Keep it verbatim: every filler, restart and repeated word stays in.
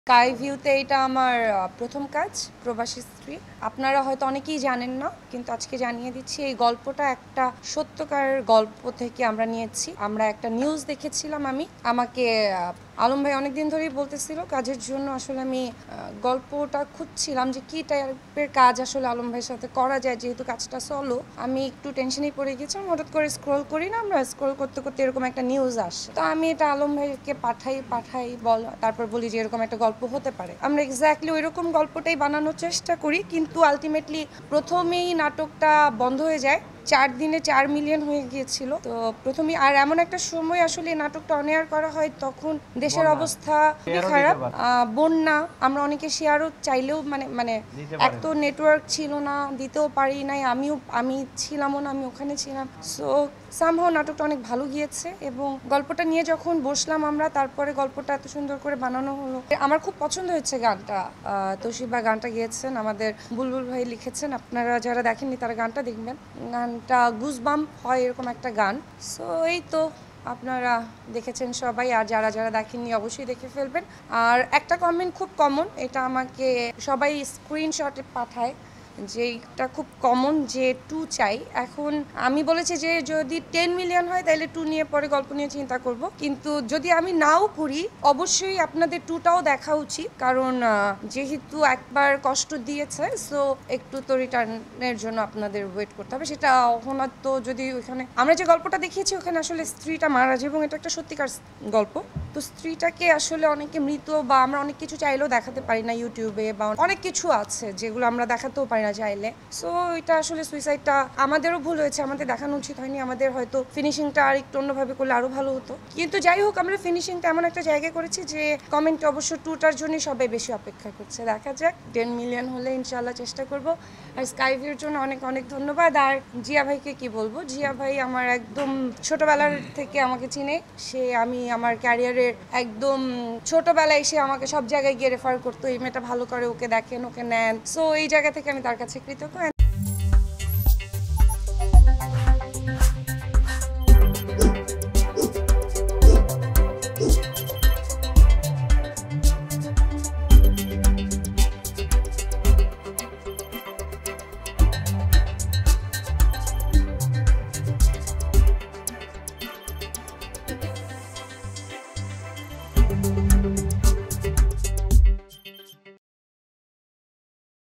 Sky ভিউতে এটা আমার প্রথম কাজ, প্রবাসী স্ত্রী। আপনারা হয়তো অনেকেই জানেন না, কিন্তু আজকে জানিয়ে দিচ্ছি এই গল্পটা একটা সত্যকার গল্প থেকে আমরা নিয়েছি। আমরা একটা নিউজ দেখেছিলাম, আমি আমাকে আলম ভাই অনেকদিন ধরেই বলতেছিল কাজের জন্য। আসলে আমি গল্পটা খুঁজছিলাম যে কী টাইপের কাজ আসলে আলম ভাইয়ের সাথে করা যায়, যেহেতু কাজটা সলো। আমি একটু টেনশনেই পড়ে গেছিলাম, হঠাৎ করে স্ক্রল করি না আমরা, স্ক্রল করতে করতে এরকম একটা নিউজ আসে। তো আমি এটা আলম ভাইকে পাঠাই পাঠাই বল তারপর বলি যে এরকম একটা গল্প হতে পারে। আমরা এক্স্যাক্টলি ওই রকম গল্পটাই বানানোর চেষ্টা করি, কিন্তু আলটিমেটলি প্রথমেই নাটকটা বন্ধ হয়ে যায়। চার দিনে চার মিলিয়ন হয়ে গিয়েছিল। তো প্রথমে আর এমন একটা সময় আসলে নাটকটা অন এয়ার করা হয়, তখন দেশের অবস্থা খুবই খারাপ, বন্যা। আমরা অনেকে শেয়ারও চাইলেও মানে মানে এক তো নেটওয়ার্ক ছিল না, দিতেও পারি নাই, আমিও আমি ছিলামও না, আমি ওখানে ছিলাম। সো সামহাও নাটকটা অনেক ভালো গিয়েছে, এবং গল্পটা নিয়ে যখন বসলাম আমরা, তারপরে গল্পটা এত সুন্দর করে বানানো হলো। আমার খুব পছন্দ হয়েছে গানটা। তোশিবা গানটা গিয়েছেন, আমাদের বুলবুল ভাই লিখেছেন। আপনারা যারা দেখেননি তারা গানটা দেখবেন। গানটা গুজবাম্প হয় এরকম একটা গান। সো এই তো আপনারা দেখেছেন সবাই, আর যারা যারা দেখেননি অবশ্যই দেখে ফেলবেন। আর একটা কমেন্ট খুব কমন, এটা আমাকে সবাই স্ক্রিনশটে পাঠায়, যেটা খুব কমন, যে টু চাই। এখন আমি বলেছি যে যদি টেন মিলিয়ন হয় তাহলে টু নিয়ে পরে গল্প নিয়ে চিন্তা করব, কিন্তু যদি আমি নাও করি অবশ্যই আপনাদের টুটাও দেখা উচিত, কারণ যেহেতু একবার কষ্ট দিয়েছে, সো একটু তো রিটার্নের জন্য আপনাদের ওয়েট করতে হবে। সেটা অহনার তো, যদি ওইখানে আমরা যে গল্পটা দেখিয়েছি ওখানে আসলে স্ত্রীটা মারা যায়, এবং এটা একটা সত্যিকার গল্প। তো স্ত্রীটাকে আসলে অনেকে মৃত বা আমরা অনেক কিছু চাইলেও দেখাতে পারি না ইউটিউবে, বা অনেক কিছু আছে যেগুলো আমরা দেখাতেও পারি না চাইলে। সো এটা আসলে সুইসাইডটা আমাদেরও ভুল হয়েছে, আমাদের দেখানো উচিত হয়নি। আমাদের হয়তো ফিনিশিংটা আর একটু অন্যভাবে করলে আরও ভালো হতো, কিন্তু যাই হোক আমরা ফিনিশিংটা এমন একটা জায়গায় করেছি যে কমেন্টে অবশ্য টুটার জন্যই সবাই বেশি অপেক্ষা করছে। দেখা যাক, টেন মিলিয়ন হলে ইনশাল্লাহ চেষ্টা করব। আর স্কাই ভিউর জন্য অনেক অনেক ধন্যবাদ। আর জিয়া ভাইকে কি বলবো, জিয়া ভাই আমার একদম ছোটবেলার থেকে আমাকে চিনে। সে আমি আমার ক্যারিয়ারের একদম ছোটবেলায় সে আমাকে সব জায়গায় গিয়ে রেফার করতো, এই মেয়েটা ভালো করে, ওকে দেখেন, ওকে নেন। সো এই জায়গা থেকে আমি তার কাছে কৃতজ্ঞ।